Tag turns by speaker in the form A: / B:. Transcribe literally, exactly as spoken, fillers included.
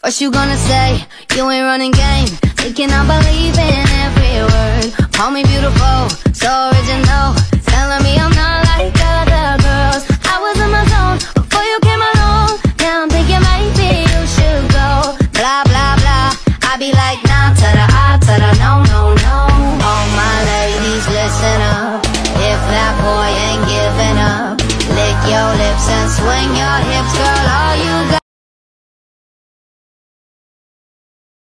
A: What you gonna say? You ain't running game. Thinking I believe in every word. Call me beautiful, so original. Telling me I'm not like other girls. I was in my zone before you came along. Now I'm thinking maybe you should go. Blah, blah, blah. I be like, nah, to the I, to the no, no, no. All my ladies, listen up.